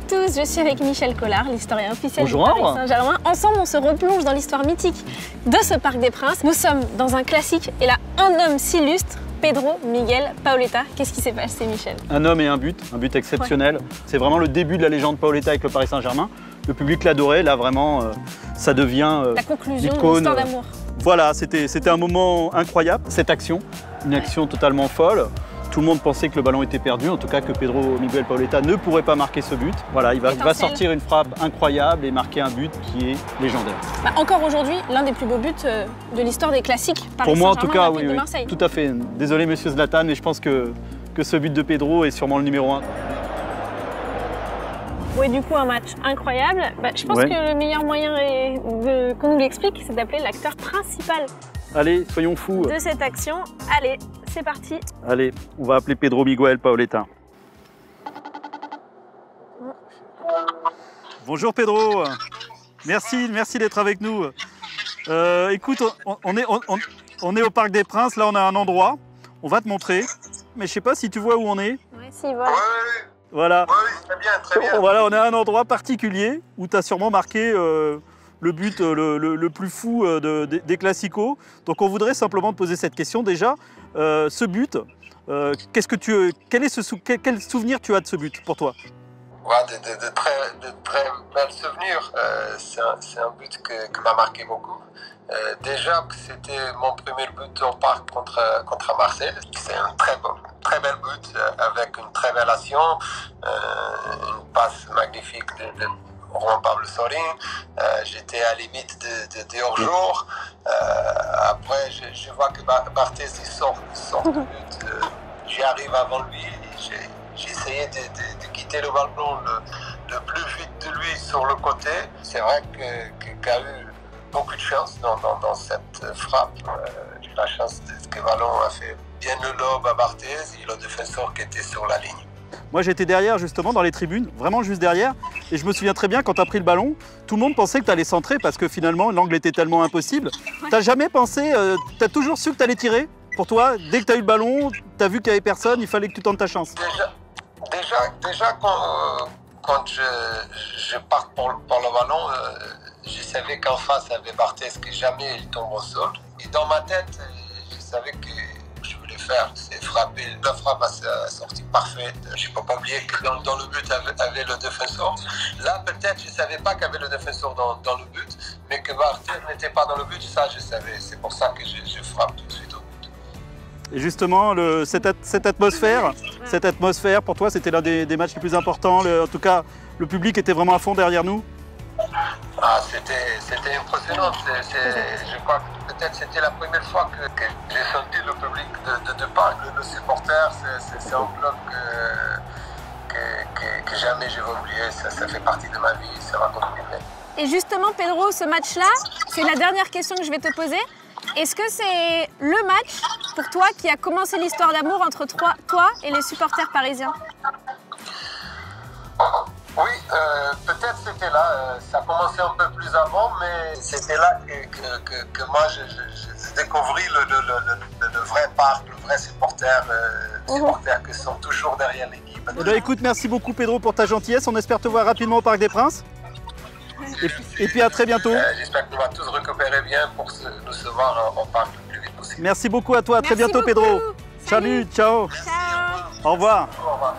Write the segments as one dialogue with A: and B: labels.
A: tous, je suis avec Michel Collard, l'historien officiel
B: Bonjour.
A: du Paris Saint-Germain. Ensemble, on se replonge dans l'histoire mythique de ce Parc des Princes. Nous sommes dans un classique et là, un homme s'illustre, Pedro Miguel Paoletta. Qu'est-ce qui s'est passé, Michel?
B: Un homme et un but exceptionnel. Ouais. C'est vraiment le début de la légende Paoletta avec le Paris Saint-Germain. Le public l'adorait, là vraiment, ça devient
A: la conclusion de l'histoire d'amour.
B: Voilà, c'était un moment incroyable, cette action, une action totalement folle. Tout le monde pensait que le ballon était perdu, en tout cas que Pedro Miguel Paoletta ne pourrait pas marquer ce but. Voilà, il va sortir une frappe incroyable et marquer un but qui est légendaire.
A: Bah, encore aujourd'hui, l'un des plus beaux buts de l'histoire des classiques. Paris
B: Pour moi en tout cas, oui,
A: Marseille.
B: Tout à fait. Désolé monsieur Zlatan, mais je pense que ce but de Pedro est sûrement le numéro 1.
A: Oui, du coup, un match incroyable. Bah, je pense que le meilleur moyen qu'on nous l'explique, c'est d'appeler l'acteur principal.
B: Allez, soyons fous.
A: De cette action. Allez, c'est parti.
B: Allez, on va appeler Pedro Miguel Paoletta. Bonjour Pedro. Merci d'être avec nous. Écoute, on est au Parc des Princes. Là, on a un endroit. On va te montrer. Mais je sais pas si tu vois où on est.
A: Oui, si, voilà.
B: Voilà.
C: Oui, très bien, très bien.
B: Voilà, on a un endroit particulier où tu as sûrement marqué le but le plus fou des classicos. Donc on voudrait simplement te poser cette question déjà. Ce but, quel souvenir tu as de ce but pour toi?
C: Ouais, de très belles souvenirs. C'est un but que m'a marqué beaucoup. Déjà que c'était mon premier but au parc contre Marseille. C'est un très bel but avec une très belle action, une passe magnifique de Juan Pablo Sorin. J'étais à la limite de hors-jour. Après, je vois que Barthez sort du but. J'y arrive avant lui. J'ai essayé de quitter le ballon le plus vite de lui sur le côté. C'est vrai qu'il a eu beaucoup de chance dans cette frappe. J'ai eu la chance que le ballon a fait bien le lob à Barthez et le défenseur qui était sur la ligne.
B: Moi j'étais derrière justement dans les tribunes, vraiment juste derrière, et je me souviens très bien quand tu as pris le ballon, tout le monde pensait que tu allais centrer parce que finalement l'angle était tellement impossible. T'as jamais pensé, tu as toujours su que tu allais tirer? Pour toi, dès que tu as eu le ballon, tu as vu qu'il n'y avait personne, il fallait que tu tentes ta chance.
C: Déjà quand je pars pour le ballon, je savais qu'en face, il y avait Barthez que jamais il tombe au sol. Et dans ma tête, je savais que je voulais faire, c'est frapper. La frappe a sorti parfaite. Je ne peux pas oublier que dans le but, il y avait le défenseur. Là, peut-être, je ne savais pas qu'il y avait le défenseur dans le but, mais que Barthez n'était pas dans le but, ça, je savais. C'est pour ça que je frappe tout de suite au but.
B: Et justement, cette atmosphère, pour toi, c'était l'un des matchs les plus importants. En tout cas, le public était vraiment à fond derrière nous.
C: Ah, c'était impressionnant. Je crois que peut-être c'était la première fois que j'ai senti le public de Parc, le supporter. C'est un club que jamais je vais oublier. Ça fait partie de ma vie, ça va continuer.
A: Et justement, Pedro, ce match-là, c'est la dernière question que je vais te poser. Est-ce que c'est le match pour toi qui a commencé l'histoire d'amour entre toi et les supporters parisiens?
C: Oui, peut-être c'était là. Ça a commencé un peu plus avant, mais c'était là que moi j'ai découvert le vrai Parc, le vrai supporter, supporters qui sont toujours derrière l'équipe.
B: Eh bien, écoute, merci beaucoup Pedro pour ta gentillesse. On espère te voir rapidement au Parc des Princes. Et puis à très bientôt.
C: J'espère qu'on va tous récupérer bien pour nous se voir au parc le plus vite possible.
B: Merci beaucoup à toi, à très bientôt
A: beaucoup.
B: Pedro. Salut, ciao.
C: Merci,
A: Ciao.
B: Au revoir.
C: Au revoir.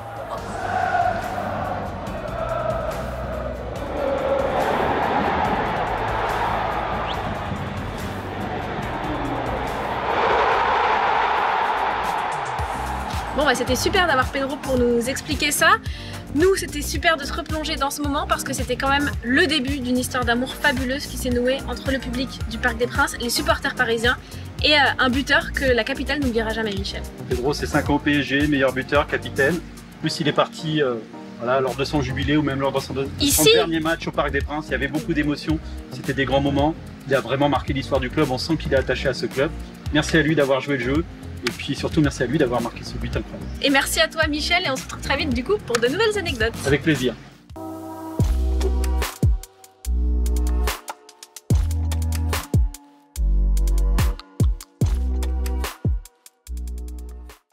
A: Bon, bah, c'était super d'avoir Pedro pour nous expliquer ça. Nous, c'était super de se replonger dans ce moment parce que c'était quand même le début d'une histoire d'amour fabuleuse qui s'est nouée entre le public du Parc des Princes, les supporters parisiens et un buteur que la capitale n'oubliera jamais, Michel.
B: Pedro, c'est 5 ans au PSG, meilleur buteur, capitaine. En plus, il est parti lors de son jubilé ou même lors de son dernier match au Parc des Princes. Il y avait beaucoup d'émotions, c'était des grands moments. Il a vraiment marqué l'histoire du club, on sent qu'il est attaché à ce club. Merci à lui d'avoir joué le jeu. Et puis surtout, merci à lui d'avoir marqué ce but incroyable.
A: Et merci à toi, Michel, et on se retrouve très vite du coup pour de nouvelles anecdotes.
B: Avec plaisir.